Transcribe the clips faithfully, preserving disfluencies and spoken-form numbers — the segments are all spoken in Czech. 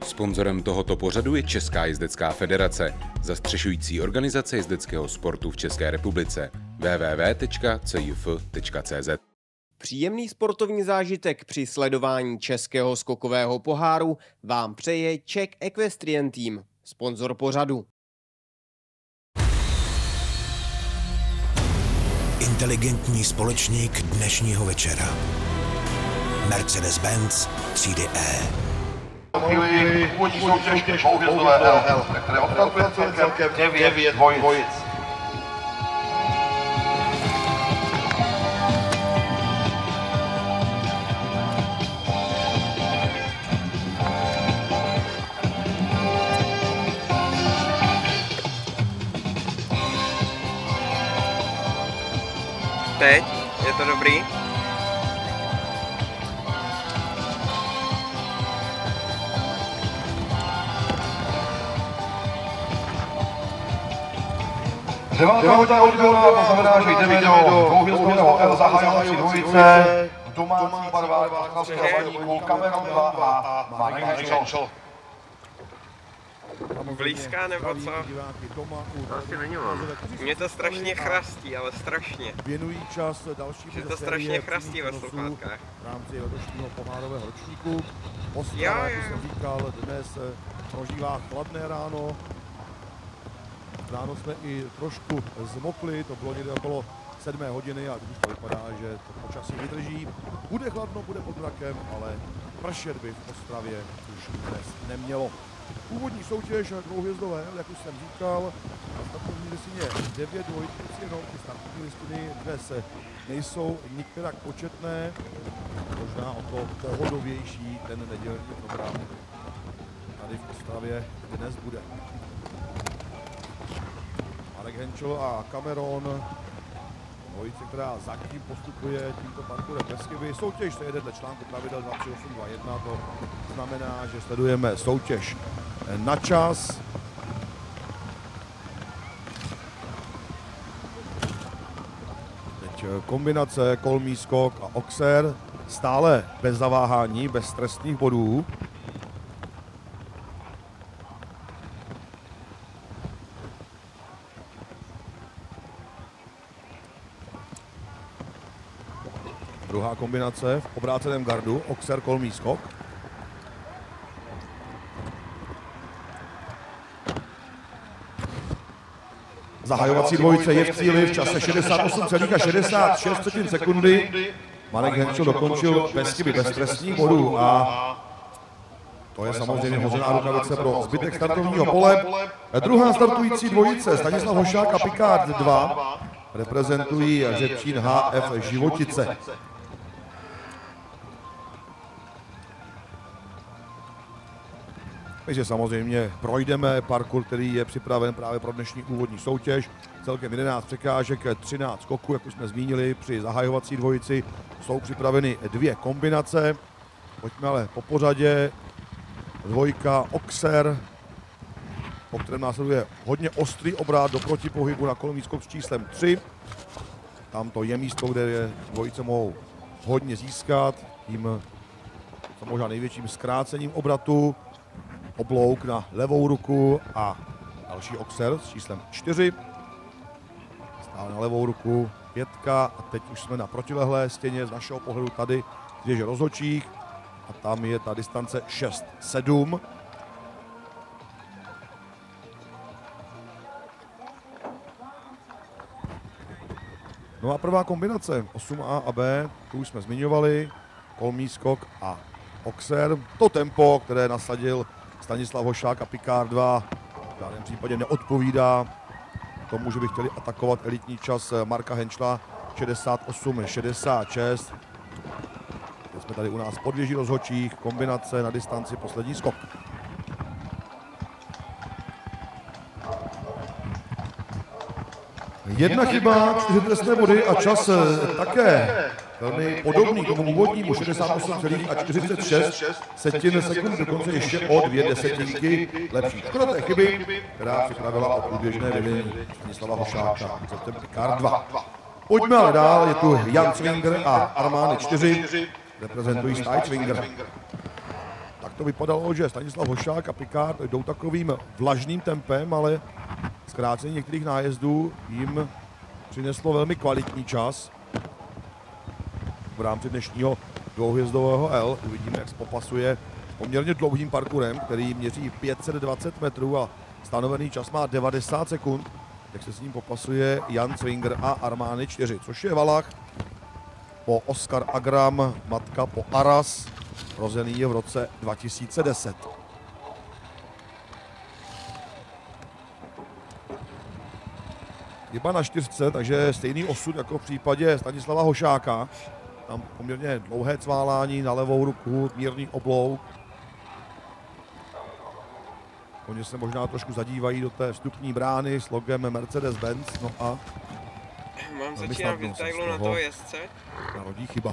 Sponzorem tohoto pořadu je Česká jezdecká federace, zastřešující organizace jezdeckého sportu v České republice. w w w tečka c j f tečka c z. Příjemný sportovní zážitek při sledování českého skokového poháru vám přeje Czech Equestrian Team, sponzor pořadu. Inteligentní společník dnešního večera. Mercedes-Benz třídy E. Původní soutěž dvouhvězdové L L, které odkazuje celkem devět dvojic. Teď je to dobrý. Devátá hodina odběrná, to znamená, že jdeme do dvouhvězdového L zahajovací dvojice, domácí barvách partnerského baníku, Cameron dva a Mike Henschel. Blízká nebo co? To asi není on. Mě to strašně chrastí, ale strašně. Věnují čas další. Že to strašně chrastí ve sluchátkách. V rámci letošního pohárového ročníku. Ostrava, jak jsem říkal, dnes prožívá chladné ráno. Ráno jsme i trošku zmokli, to bylo někde okolo sedmé hodiny a už to vypadá, že to počasí vydrží. Bude chladno, bude pod mrakem, ale pršet by v Ostravě už dnes nemělo. Původní soutěž dvouhvězdové, jak už jsem říkal, na startovní listině devět dvojic, jenom ty startovní listiny dnes nejsou nikterak početné, možná o to pohodovější ten nedělní program tady v Ostravě dnes bude. Marek Henschel a Cameron, dvojice, která zatím postupuje tímto parkourem bez chyby. Soutěž se jede dle článku pravidel dva tři osm dva jedna, to znamená, že sledujeme soutěž na čas. Teď kombinace kolmý skok a oxer, stále bez zaváhání, bez trestných bodů. Druhá kombinace v obráceném gardu, oxer, kolmý skok. Zahajovací dvojice je v cíli v čase šedesát osm celá šedesát šest sekundy. Marek Henschel dokončil bez chyby, bez trestních bodů a to je samozřejmě hozená rukavice pro zbytek startovního pole. Druhá startující dvojice, Stanislav Hošák a Picard dva, reprezentují Řepčín H F Životice. Takže samozřejmě projdeme parkour, který je připraven právě pro dnešní úvodní soutěž. Celkem jedenáct překážek, třináct skoků, jak už jsme zmínili, při zahajovací dvojici jsou připraveny dvě kombinace. Pojďme ale po pořadě. Dvojka Oxer, po kterém následuje hodně ostrý obrat do protipohybu na kolmý skok s číslem tři. Tam to je místo, kde je dvojice mohou hodně získat, tím co možná největším zkrácením obratu. Oblouk na levou ruku a další oxer s číslem čtyři. Stále na levou ruku pětka a teď už jsme na protilehlé stěně z našeho pohledu tady z věže rozhodčích a tam je ta distance šest sedm. No a prvá kombinace osm A a B, tu už jsme zmiňovali, kolmý skok a oxer. To tempo, které nasadil Stanislav Hošák a Picard dva, v žádném případě neodpovídá tomu, že by chtěli atakovat elitní čas Marka Henschela šedesát osm šedesát šest. Teď jsme tady u nás pod věží rozhodčích, kombinace na distanci, poslední skok. Jedna chyba, čtyři trestné body a čas také velmi podobný tomu úvodnímu, šedesát osm celá čtyřicet šest setin sekund, dokonce ještě o dvě desetinky lepší. Škoda té chyby, která připravila o průběžné vedení Stanislava Hošáka, zatem Picard dva. Pojďme ale dál, je tu Jan Cvinger a Armány čtyři, reprezentují Style Cvinger. Tak to vypadalo, že Stanislav Hošák a Pikard jdou takovým vlažným tempem, ale zkrácení některých nájezdů jim přineslo velmi kvalitní čas. V rámci dnešního dvouhvězdového L uvidíme, jak se popasuje poměrně dlouhým parkourem, který měří pět set dvacet metrů a stanovený čas má devadesát sekund. Jak se s ním popasuje Jan Cvinger a Armány čtyři, což je Valach po Oskar Agram, matka po Aras, rozený je v roce dva tisíce deset. Chyba na čtyřce, takže stejný osud jako v případě Stanislava Hošáka. Tam poměrně dlouhé cválání na levou ruku, mírný oblouk. Oni se možná trošku zadívají do té vstupní brány s logem Mercedes-Benz, no a mám začínat v detailu na toho jezdce? Narodí chyba.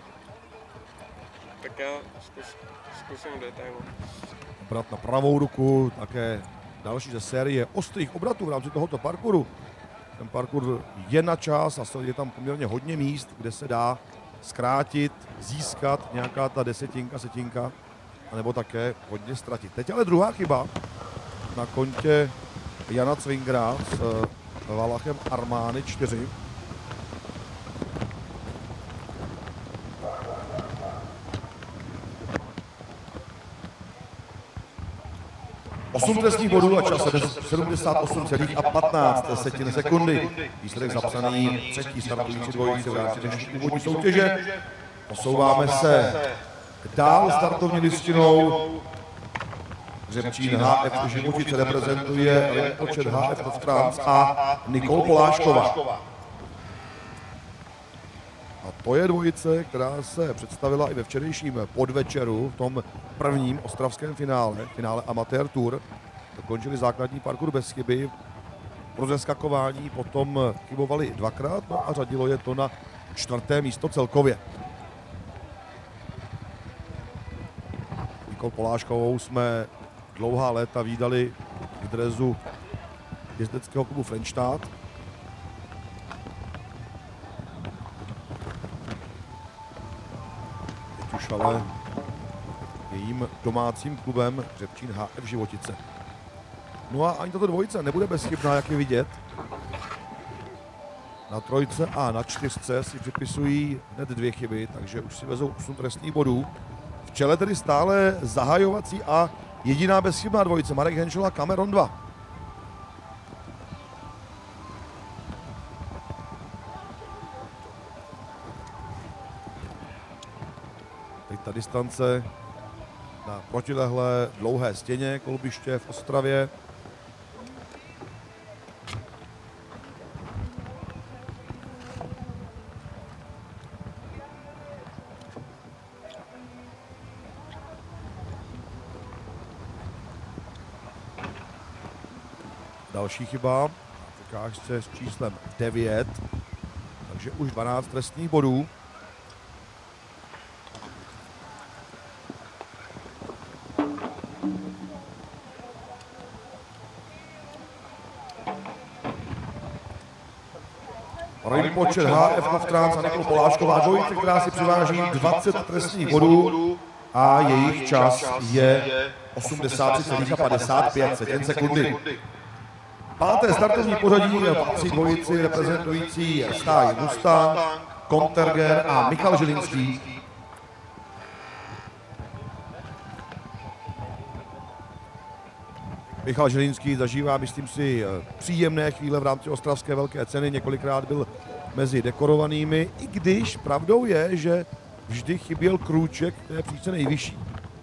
Tak já zkus, zkusím detailu. Obrat na pravou ruku, také další ze série ostrých obratů v rámci tohoto parkouru. Ten parkour je na čas a je tam poměrně hodně míst, kde se dá zkrátit, získat nějaká ta desetinka, setinka, anebo také hodně ztratit. Teď ale druhá chyba na kontě Jana Cvingera s Valachem Armány čtyři. osm trestních bodů a čas sedmdesát osm celá patnáct sekundy. Výsledek zapsaný třetí startující dvojici v rámci dnešní úvodní soutěže. Posouváme se dál startovní listinou. Hřebčín H F Životice reprezentuje Rimpočet H F Franc a Nikol Polášková. A to je dvojice, která se představila i ve včerejším podvečeru v tom prvním ostravském finále, finále Amateur Tour. Dokončili základní parkour bez chyby. Pro zeskakování potom chybovali dvakrát, no a řadilo je to na čtvrté místo celkově. Nikol Poláškovou jsme dlouhá léta vídali v dresu jezdeckého klubu Frenštát. Teď už ale jejím domácím klubem Hřebčín H F Životice. No a ani tato dvojice nebude bezchybná, jak je vidět. Na trojce a na čtyřce si připisují hned dvě chyby, takže už si vezou osm trestných bodů. V čele tedy stále zahajovací a jediná bezchybná dvojice, Marek Henšel a Cameron dva. Teď ta distance na protilehlé dlouhé stěně kolbiště v Ostravě. Další chyba, překážce s číslem devět, takže už dvanáct trestných bodů. Rimpočet H F Franc a Nikol Polášková dvojice, která si přiváží dvacet trestných bodů a jejich čas je osmdesát tři celá padesát pět sekundy. Páté startovní pořadí patří dvojici reprezentující stáj Mustang, Konterger a Michal Žilinský. Michal Žilinský zažívá, myslím si, příjemné chvíle v rámci ostravské velké ceny. Několikrát byl mezi dekorovanými, i když pravdou je, že vždy chyběl krůček k té příčce nejvyšší.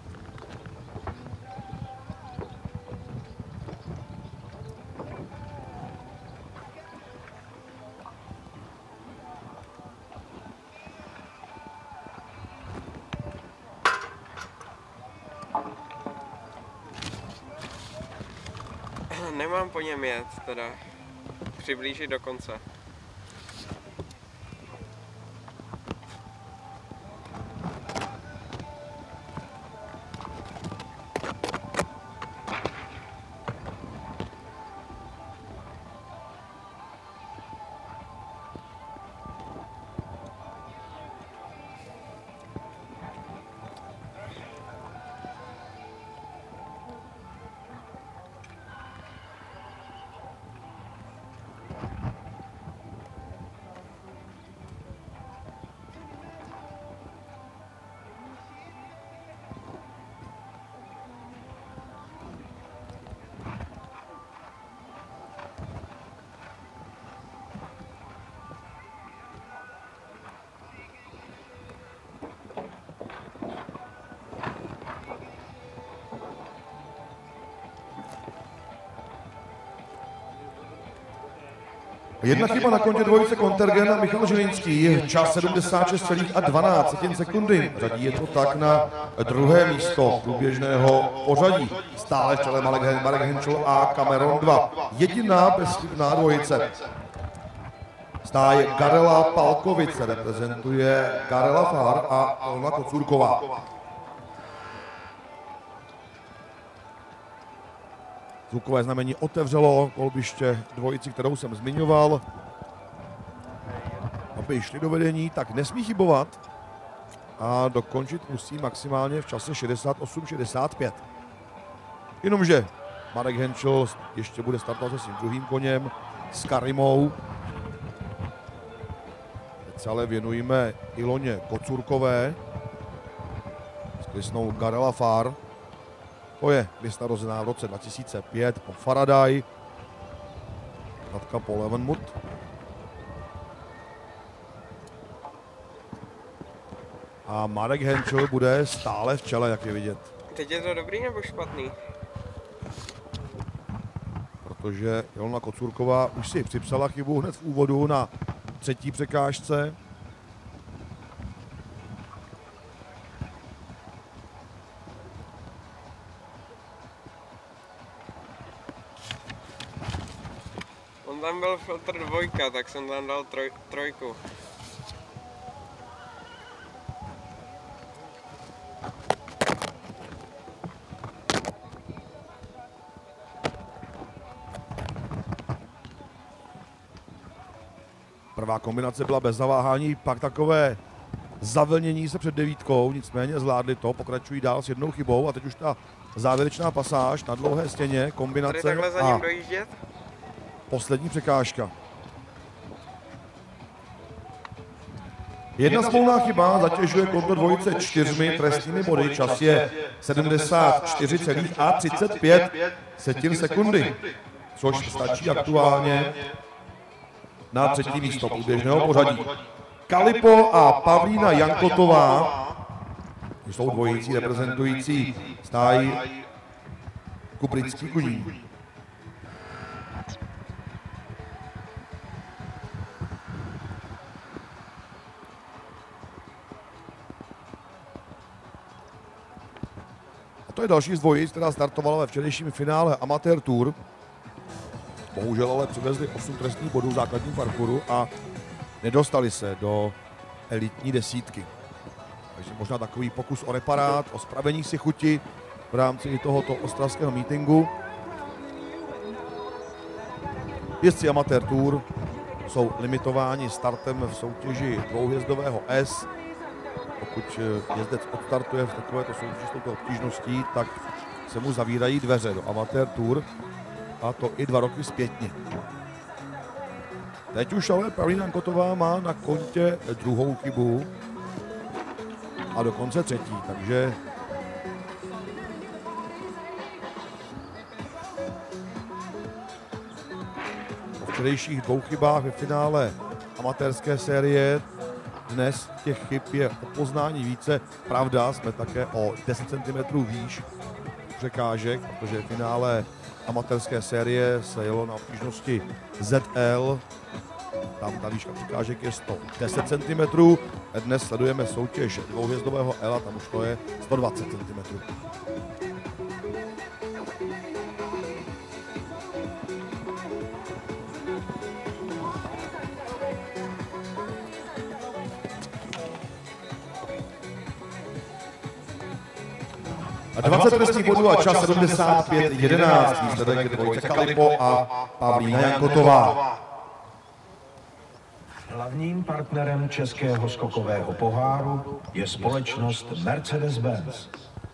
Nemám po něm jet, teda přiblížit do konce. Jedna chyba na kontě dvojice Kontergen a Michal Žilinský, čas sedmdesát šest celá dvanáct sekundy. Řadí je to tak na druhé místo průběžného pořadí. Stále v čele Marek Henschel a Cameron dva. Jediná bezchybná dvojice. Stáje Garela Palkovice, reprezentuje Garela Fár a Ilona Kocůrková. Zvukové znamení otevřelo kolbiště dvojici, kterou jsem zmiňoval. Aby šli do vedení, tak nesmí chybovat a dokončit musí maximálně v čase šedesát osm šedesát pět. Jenomže Marek Henschel ještě bude startovat se svým druhým koněm s Karimou. Teď se ale věnujeme Iloně Kocůrkové s Kristnou Garela Fár. To je Krista narozená v roce dva tisíce pět po Faraday. Tatka po Levenmut. A Marek Henschel bude stále v čele, jak je vidět. Teď je to dobrý nebo špatný? Protože Ilona Kocůrková už si připsala chybu hned v úvodu na třetí překážce. On tam byl filtr dvojka, tak jsem tam dal troj, trojku. Prvá kombinace byla bez zaváhání, pak takové zavlnění se před devítkou, nicméně zvládli to, pokračují dál s jednou chybou a teď už ta závěrečná pasáž na dlouhé stěně, kombinace Tady takhle za ním dojíždět? Poslední překážka. Jedna spolná chyba zatěžuje konto dvojice čtyřmi trestními body, čas je sedmdesát čtyři celá třicet pět sekundy, což stačí aktuálně na třetí místo průběžného pořadí. Kalipo a Pavlína Jankotová jsou dvojicí reprezentující stáj Kubrický Kužín. A to je další z dvojic, která startovala ve včerejším finále Amateur Tour. Bohužel ale přivezli osm trestních bodů v základním parkouru a nedostali se do elitní desítky. Takže možná takový pokus o reparát, o spravení si chuti v rámci i tohoto ostravského meetingu. Jezdci Amateur Tour jsou limitováni startem v soutěži dvouhvězdového S. Pokud jezdec odstartuje v takovéto soutěži s touto obtížností, tak se mu zavírají dveře do Amateur Tour. A to i dva roky zpětně. Teď už ale Pavlína Jankotová má na kontě druhou chybu a dokonce třetí, takže po včerejších dvou chybách ve finále amatérské série dnes těch chyb je o poznání více. Pravda, jsme také o deset centimetrů výš překážek, protože v finále amatérské série se jelo na obtížnosti Z L. Tam ta výška překážek je sto deset centimetrů. Dnes sledujeme soutěž dvouhvězdového L a tam už to je sto dvacet centimetrů. dvacet trestních bodů a čas sedmdesát pět jedenáct. Výsledek je dvojice Kalipo a Pavlína Jankotová. Hlavním partnerem českého skokového poháru je společnost Mercedes-Benz.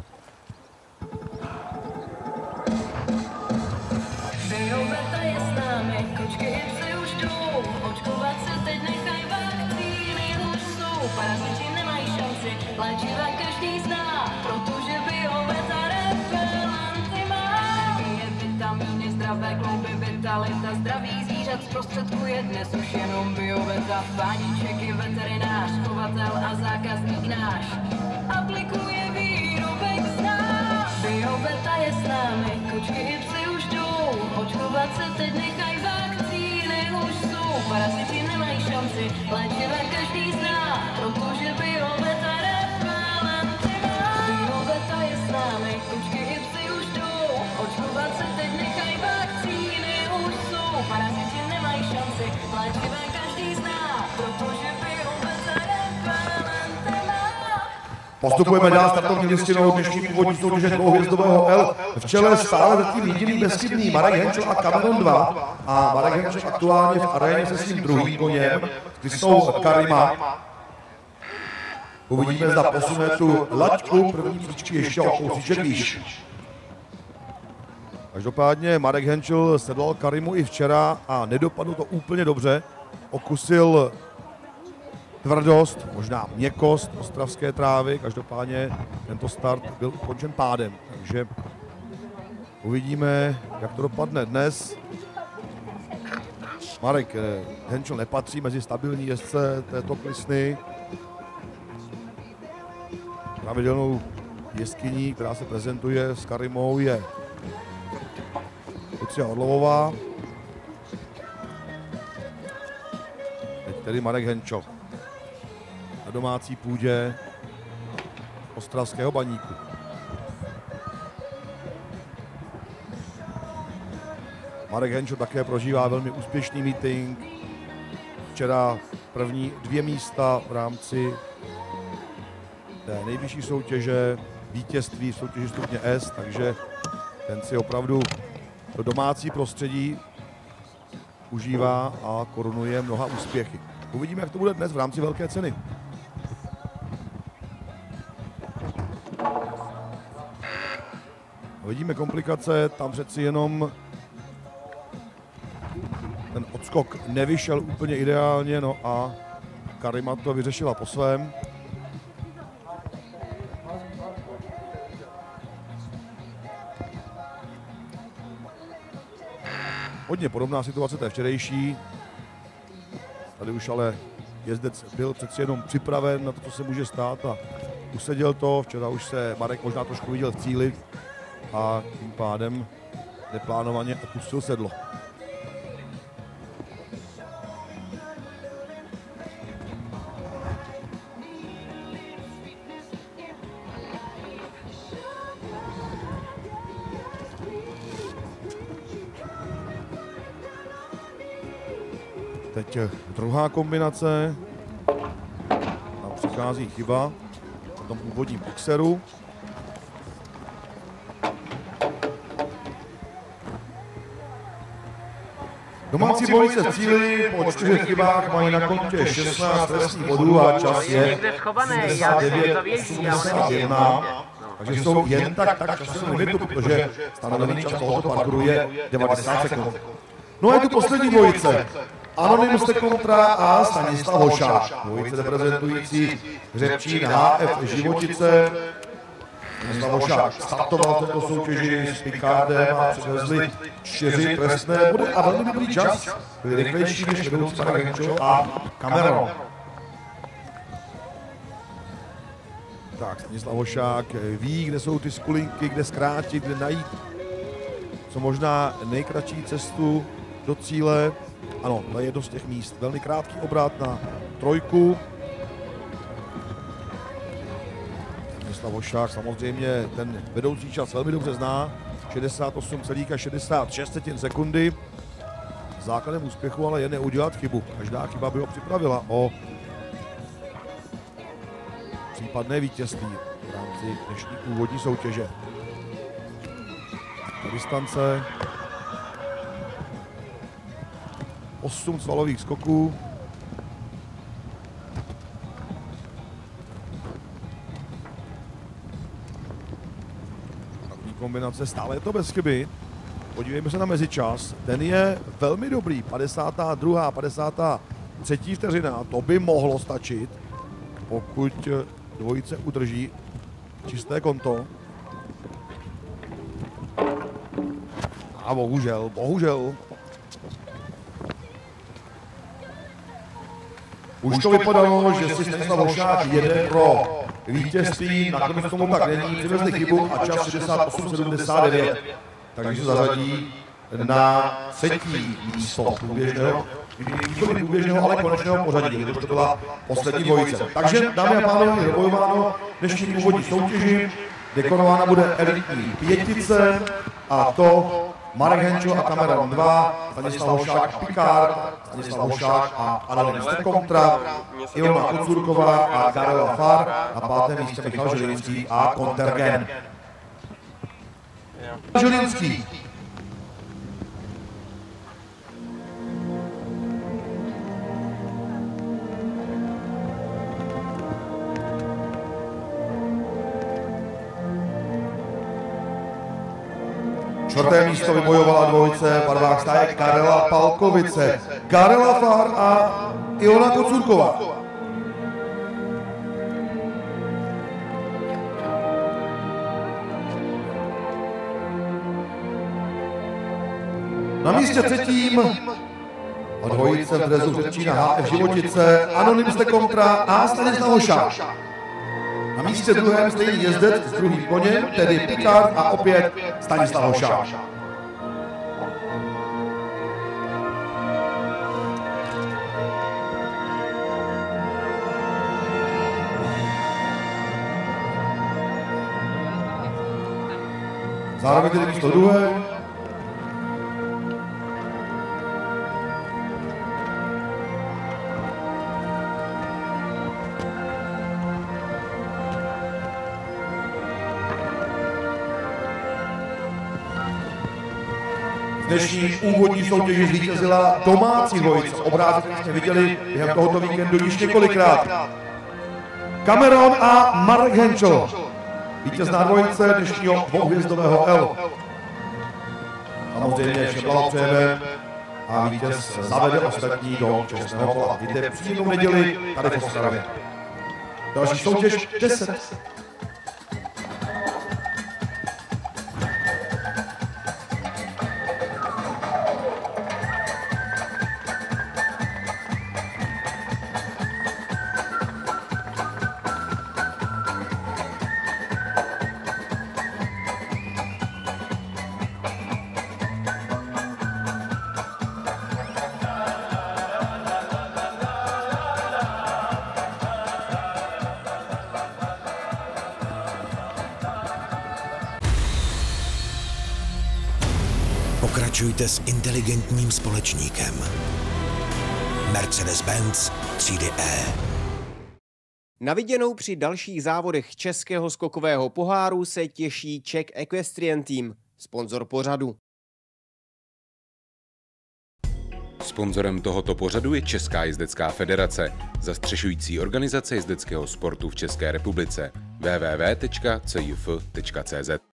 Bioveta je s námi, kočky i psy už jdou, očkovat se teď nechaj vakcíny už jsou, paraziti nemají šanci, léčiva každý zná, protože Bioveta repelenty má. Je vitamíny, zdravé klouby, vitalita, zdraví zvířat zprostředkuje dnes už jenom Bioveta. Páníček je veterinář, chovatel a zákazník náš, aplikuje výrobek znáš. Bioveta je s námi, kočky i psy už jdou, očkovat se teď nechaj vakcíny už jsou, paraziti nemají šanci, léčiva každý zná, protože Bioveta repelentina. Bioveta je s námi, kočky i psy už jdou, očkovat se teď nechají, vakcíny už jsou, paraziti nemají šanci, léčiva každý zná, protože Bioveta repelentina. Postupujeme dál startovní listinou dnešní úvodní soutěže dvouhvězdového L. V čele stále zatím jediný bezchybný Marek Henčel a Cameron dva. A Marek Henčel aktuálně v aréně se svým druhým koněm, kdy jsou Karima. Uvidíme, zda posune tu laťku první příčky ještě o kousíček výš. Každopádně Marek Henčel sedlal Karimu i včera a nedopadlo to úplně dobře. Okusil tvrdost, možná měkkost ostravské trávy, každopádně tento start byl ukončen pádem, takže uvidíme, jak to dopadne dnes. Marek Henčel nepatří mezi stabilní jezdce této klisny. Pravidelnou jeskyní, která se prezentuje s Karimou, je Lucia Orlovová. Teď tedy Marek Henčel na domácí půdě ostravského Baníku. Marek Henčel také prožívá velmi úspěšný meeting. Včera první dvě místa v rámci té nejvyšší soutěže, vítězství v soutěži stupně S, takže ten si opravdu to domácí prostředí užívá a korunuje mnoha úspěchy. Uvidíme, jak to bude dnes v rámci velké ceny. Vidíme komplikace, tam přeci jenom ten odskok nevyšel úplně ideálně, no a Karima to vyřešila po svém. Hodně podobná situace té včerejší. Tady už ale jezdec byl přeci jenom připraven na to, co se může stát a useděl to. Včera už se Marek možná trošku viděl v cíli a tím pádem neplánovaně opustil sedlo. Teď druhá kombinace. Tam přichází chyba na tom původním boxeru. Domácí dvojice v cíli po čtyřech chybách mají na kontě šestnáct trestních bodů a čas je osmdesát devět osmdesát jedna. Takže jsou jen tak tak časovém limitu, protože stanovený čas tohoto parkouru je devadesát sekund. No a je tu poslední dvojice. Anonymus kontra a Stanislav Hošák. Dvojice reprezentující Hřebčín H F Životice. Stanislav Hošák startoval v této soutěži s Picardem a přivezli čtyři trestné body a velmi dobrý čas. Byli rychlejší než vedoucí Marek Henčel a Cameron. Tak, Stanislav Hošák ví, kde jsou ty skulinky, kde zkrátit, kde najít co možná nejkratší cestu do cíle. Ano, to je jedno z těch míst. Velmi krátký obrat na trojku. Stanislav Hošák samozřejmě ten vedoucí čas velmi dobře zná. šedesát osm celá šedesát šest sekundy. Základem úspěchu ale je neudělat chybu. Každá chyba by ho připravila o případné vítězství v rámci dnešní úvodní soutěže. Na distance osm svalových skoků. První kombinace, stále je to bez chyby. Podívejme se na mezičas. Ten je velmi dobrý. padesátá druhá padesátá třetí vteřina. To by mohlo stačit, pokud dvojice udrží čisté konto. A bohužel, bohužel. Už to vypadalo, že si Stanislav Hošák jede pro vítězství, nakonec tomu tak není, přivezli chybu a čas šedesát osm sedmdesát devět. Takže se zařadí na třetí místo průběžného, nikoli průběžného, ale konečného pořadí, protože to byla poslední dvojice. Takže, dámy a pánové, je bojováno dnešní úvodní soutěži, dekorována bude elitní pětice, a to Marek Henčel a Cameron dva, Stanislav Hošák a Picard, Stanislav Hošák a Annalena Stekomtra, Ilona Kocurková a Karel Far, na pátém místě Michal Žilinský a Kontergen. Žilinský. Čtvrté místo vybojovala dvojice v barvách stáje Karela Palkovice, Karela Far a Ilona Kocurková. Na místě třetím a dvojice v dresu Řečína H F Životice, Anonym Stekomtra a Stanislav Hošák. Na místě druhém stejný jezdec s druhým koněm, tedy Picard a opět Stanislav Hošák. Zároveň tedy místo druhé. Dnešní úvodní soutěži zvítězila domácí dvojice. Obrázek, který jsme viděli během tohoto víkendu již několikrát. Cameron a Marek Henčel. Vítězná dvojice dnešního dvouhvězdového L. Samozřejmě vše blahopřejeme a vítěz zavede ostatní do čestného kola. Víte, příjemnou neděli tady v Ostravě. Další soutěž deset. Pokračujte s inteligentním společníkem. Mercedes-Benz třídy E. Na viděnou při dalších závodech Českého skokového poháru se těší Czech Equestrian Team, sponzor pořadu. Sponzorem tohoto pořadu je Česká jezdecká federace, zastřešující organizace jezdeckého sportu v České republice. w w w tečka c j f tečka c z